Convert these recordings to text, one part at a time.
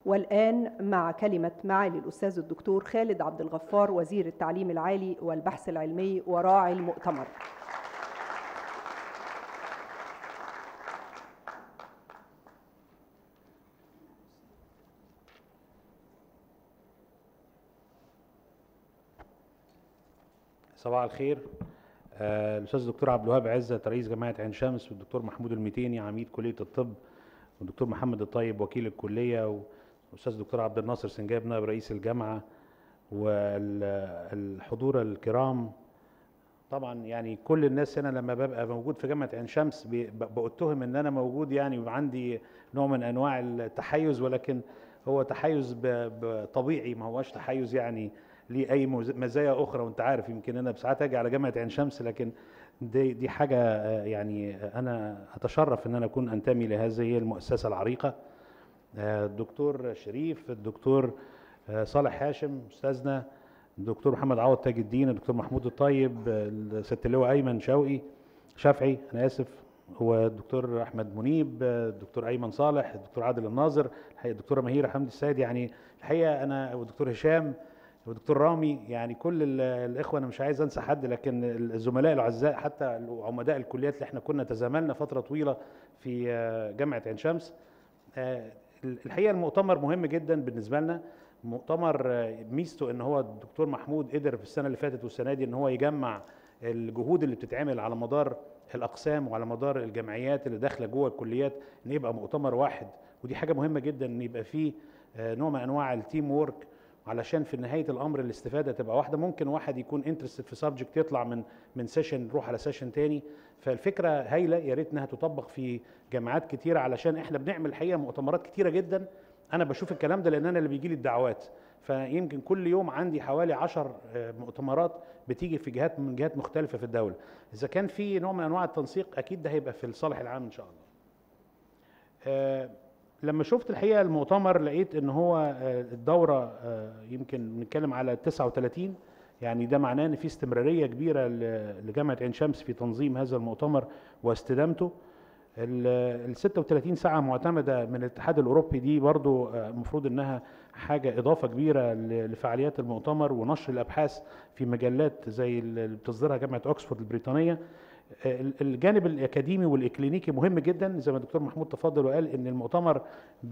والآن مع كلمة معالي الأستاذ الدكتور خالد عبد الغفار وزير التعليم العالي والبحث العلمي وراعي المؤتمر. صباح الخير. الأستاذ الدكتور عبد الوهاب عزت رئيس جامعة عين شمس، والدكتور محمود المتيني عميد كلية الطب، والدكتور محمد الطيب وكيل الكلية، والأستاذ الدكتور عبد الناصر سنجاب نائب رئيس الجامعة، والحضور الكرام. طبعا يعني كل الناس هنا لما ببقى موجود في جامعة عين شمس بأتهم ان انا موجود يعني وعندي نوع من انواع التحيز، ولكن هو تحيز طبيعي، ما هوش تحيز يعني ليه اي مزايا اخرى. وانت عارف يمكن انا بساعات اجي على جامعة عين شمس، لكن دي حاجة يعني انا اتشرف ان انا اكون انتمي لهذه المؤسسة العريقة. الدكتور شريف، الدكتور صالح هاشم استاذنا، الدكتور محمد عوض تاج الدين، الدكتور محمود الطيب، الست اللواء ايمن شافعي انا اسف، هو الدكتور احمد منيب، الدكتور ايمن صالح، الدكتور عادل الناظر، الحقيقه الدكتوره مهيره حمدي السيد، يعني الحقيقه انا والدكتور هشام والدكتور رامي، يعني كل الاخوه، انا مش عايز انسى حد، لكن الزملاء الاعزاء حتى عمداء الكليات اللي احنا كنا تزاملنا فتره طويله في جامعه عين شمس. الحقيقه المؤتمر مهم جدا بالنسبه لنا. مؤتمر ميزته ان هو الدكتور محمود قدر في السنه اللي فاتت والسنه دي ان هو يجمع الجهود اللي بتتعمل على مدار الاقسام وعلى مدار الجمعيات اللي داخله جوه الكليات، ان يبقى مؤتمر واحد. ودي حاجه مهمه جدا ان يبقى فيه نوع من انواع التيم وورك، علشان في نهايه الامر الاستفاده تبقى واحده. ممكن واحد يكون انترستد في سبجكت يطلع من سيشن يروح على سيشن تاني، فالفكره هايله، يا ريت انها تطبق في جامعات كتيره، علشان احنا بنعمل الحقيقه مؤتمرات كتيره جدا. انا بشوف الكلام ده لان انا اللي بيجي لي الدعوات، فيمكن كل يوم عندي حوالي 10 مؤتمرات بتيجي في من جهات مختلفه في الدوله. اذا كان في نوع من انواع التنسيق اكيد ده هيبقى في الصالح العام ان شاء الله. لما شفت الحقيقه المؤتمر لقيت ان هو الدوره يمكن بنتكلم على 39، يعني ده معناه ان في استمراريه كبيره لجامعه عين شمس في تنظيم هذا المؤتمر واستدامته. ال 36 ساعة معتمدة من الاتحاد الأوروبي، دي برضو المفروض إنها حاجة إضافة كبيرة لفعاليات المؤتمر ونشر الأبحاث في مجلات زي اللي بتصدرها جامعة أكسفورد البريطانية. الجانب الأكاديمي والإكلينيكي مهم جدا، زي ما الدكتور محمود تفضل وقال إن المؤتمر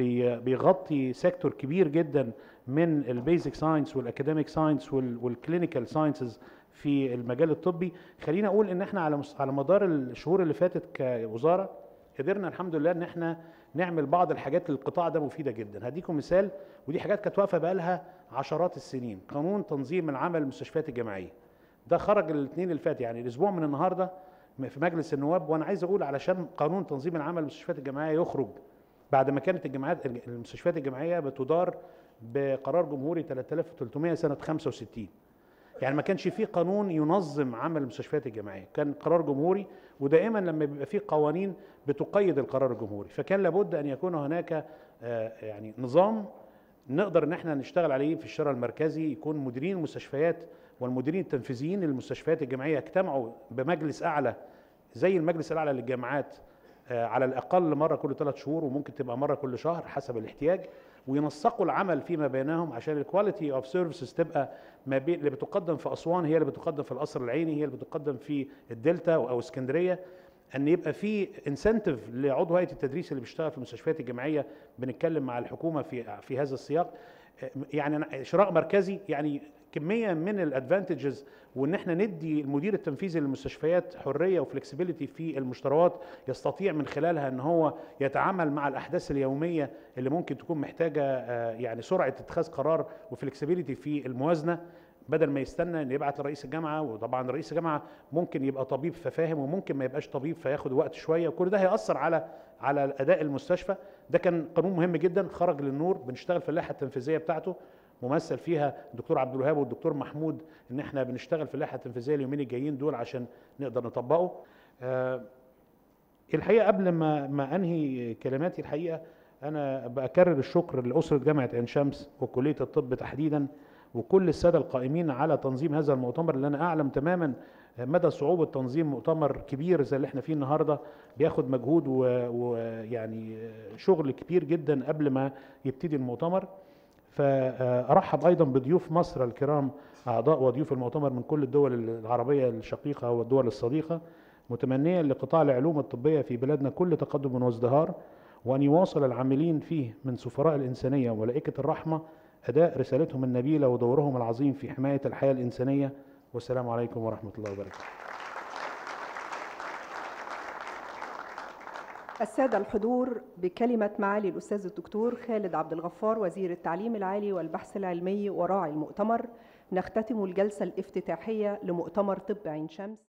بيغطي سيكتور كبير جدا من البيزك ساينس والأكاديميك ساينس والكلينيكال ساينسز في المجال الطبي. خلينا أقول إن إحنا على مدار الشهور اللي فاتت كوزارة قدرنا الحمد لله ان احنا نعمل بعض الحاجات للقطاع ده مفيده جدا. هديكم مثال، ودي حاجات كانت واقفه بقى لها عشرات السنين. قانون تنظيم العمل المستشفيات الجامعيه ده خرج الاثنين اللي فات، يعني الاسبوع من النهارده في مجلس النواب. وانا عايز اقول علشان قانون تنظيم العمل المستشفيات الجامعيه يخرج بعد ما كانت المستشفيات الجامعيه بتدار بقرار جمهوري 3300 سنه 65، يعني ما كانش فيه قانون ينظم عمل المستشفيات الجامعيه، كان قرار جمهوري. ودائما لما بيبقى فيه قوانين بتقيد القرار الجمهوري، فكان لابد ان يكون هناك يعني نظام نقدر ان احنا نشتغل عليه في الشارع المركزي. يكون مديرين المستشفيات والمديرين التنفيذيين للمستشفيات الجامعيه يجتمعوا بمجلس اعلى زي المجلس الاعلى للجامعات، على الاقل مره كل 3 شهور، وممكن تبقى مره كل شهر حسب الاحتياج، وينسقوا العمل فيما بينهم عشان الكواليتي اوف سيرفيسز تبقى ما بين اللي بتقدم في اسوان هي اللي بتقدم في القصر العيني، هي اللي بتقدم في الدلتا او اسكندريه. ان يبقى في انسنتيف لعضو هيئه التدريس اللي بيشتغل في المستشفيات الجامعيه. بنتكلم مع الحكومه في هذا السياق، يعني شراء مركزي، يعني كميه من الادفانتجز، وان احنا ندي المدير التنفيذي للمستشفيات حريه وفلكسبيليتي في المشتريات، يستطيع من خلالها ان هو يتعامل مع الاحداث اليوميه اللي ممكن تكون محتاجه يعني سرعه اتخاذ قرار وفلكسبيليتي في الموازنه، بدل ما يستنى ان يبعت لرئيس الجامعه. وطبعا رئيس الجامعه ممكن يبقى طبيب ففاهم، وممكن ما يبقاش طبيب فياخد وقت شويه، وكل ده هيأثر على اداء المستشفى. ده كان قانون مهم جدا خرج للنور، بنشتغل في اللائحه التنفيذيه بتاعته، ممثل فيها الدكتور عبد الوهاب والدكتور محمود، ان احنا بنشتغل في اللائحه التنفيذيه اليومين الجايين دول عشان نقدر نطبقه. الحقيقه قبل ما انهي كلماتي، الحقيقه انا بكرر الشكر لاسره جامعه عين شمس وكليه الطب تحديدا، وكل السادة القائمين على تنظيم هذا المؤتمر، اللي أنا أعلم تماما مدى صعوبة تنظيم مؤتمر كبير زي اللي احنا فيه النهاردة. بياخد مجهود ويعني شغل كبير جدا قبل ما يبتدي المؤتمر. فأرحب أيضا بضيوف مصر الكرام، أعضاء وضيوف المؤتمر من كل الدول العربية الشقيقة والدول الصديقة، متمنيا لقطاع العلوم الطبية في بلادنا كل تقدم وازدهار، وأن يواصل العاملين فيه من سفراء الإنسانية وملائكة الرحمة أداء رسالتهم النبيلة ودورهم العظيم في حماية الحياة الإنسانية. والسلام عليكم ورحمة الله وبركاته. السادة الحضور، بكلمة معالي الأستاذ الدكتور خالد عبد الغفار وزير التعليم العالي والبحث العلمي وراعي المؤتمر، نختتم الجلسة الافتتاحية لمؤتمر طب عين شمس.